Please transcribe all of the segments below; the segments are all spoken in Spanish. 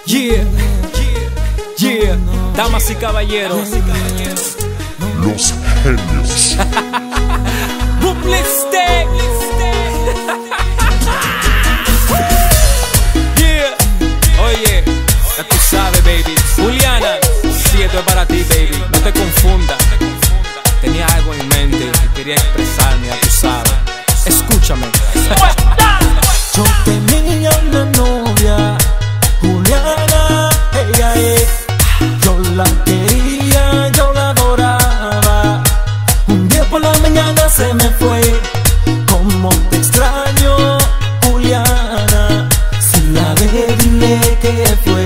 Yeah, yeah, damas y caballeros, Los Genios. Publicste. Yeah, oye, ya tú sabes, baby. Juliana, si esto es para ti, baby, no te confundas. Tenía algo en mente y quería expresarme, ya tú sabes. Escúchame. Yo tenía una novia, Juliana, ella es. Yo la quería, yo la adoraba. Un día por la mañana se me fue. Como te extraño, Juliana. Si la ve, dile que fue.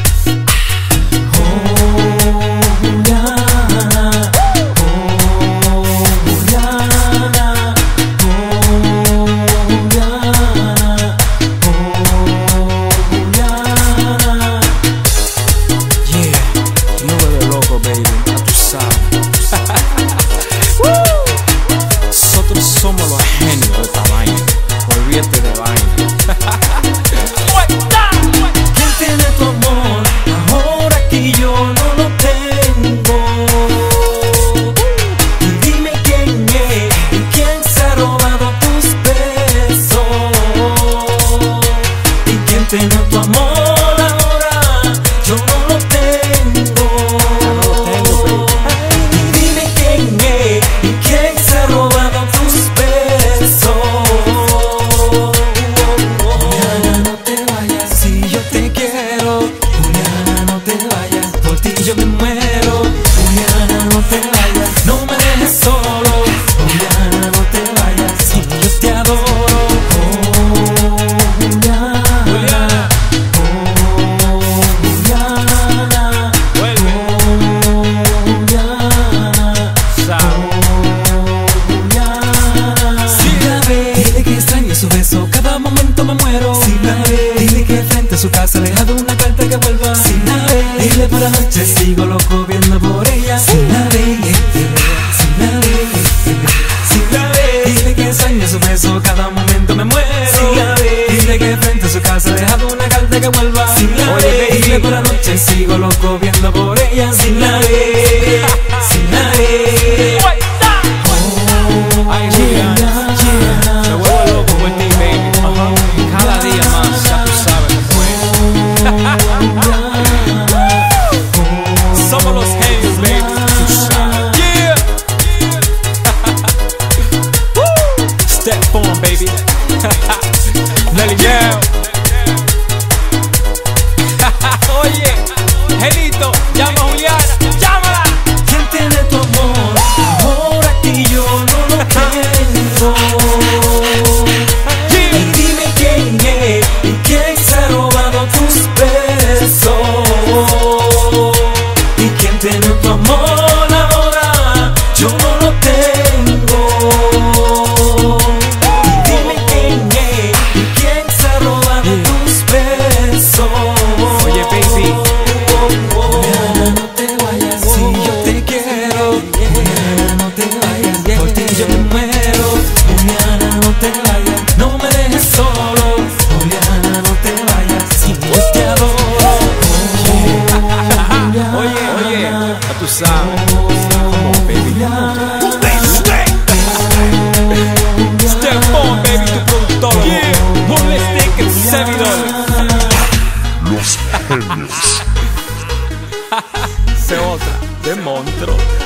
Nosotros somos los genios de esta vaina. Olvídate de vaina. ¿Quién tiene tu amor ahora que yo no lo tengo? Y dime quién es y quién se ha robado tus besos. ¿Y quién tiene tu amor ahora? Yo no lo tengo. Y dime quién es y quién se ha robado tus besos. Juliana, no te vayas, si yo te quiero. Juliana, no te vayas, por ti yo me muero. Juliana, no te vayas, no me dejes solo. Juliana, no te vayas, si yo te adoro. Juliana, Juliana, Vuelve. Juliana. Si la ve, dile que extraño su beso, cada momento me muero. Si la ve, dile que frente a su casa le ha dejado una carta que vuelva. Si la ve, dile por la noche sigo loco viendo por ella. Si la ve, si la ve, si la ve, dile que extraño su beso, cada momento me muero. Si la ve, dile que frente a su casa le ha dejado una carta que vuelva. Si la ve, dile por la noche sigo loco viendo por ella. Si la ve, si la ve. Ay, Juliana, me vuelvo loco por ti, baby. Cada día más, ya tú sabes cómo es. Somos los genios, baby. Tú sabes. Yeah. Step on, baby. Nelly Yao. Oye, Genito, llama a Juliana, llámala. ¿Quién tiene tu amor ahora que yo no lo tengo? Y dime quién es y quién se ha robado tus besos. ¿Y quién tiene tu amor ahora? Yo no lo tengo. Y dime quién es y quién se ha robado tus besos. Oye, baby. Juliana, no te vayas, si yo te quiero. Juliana, no te vayas, por ti yo me muero. Juliana, no te vayas, no me dejes solo. Juliana, no te vayas, si yo te adoro. Oye, ya tú sabes. Come on, baby. Step on, baby, tu productor. Yeah. Publicste, el servidor. Los Genios. Se otra de monstruo.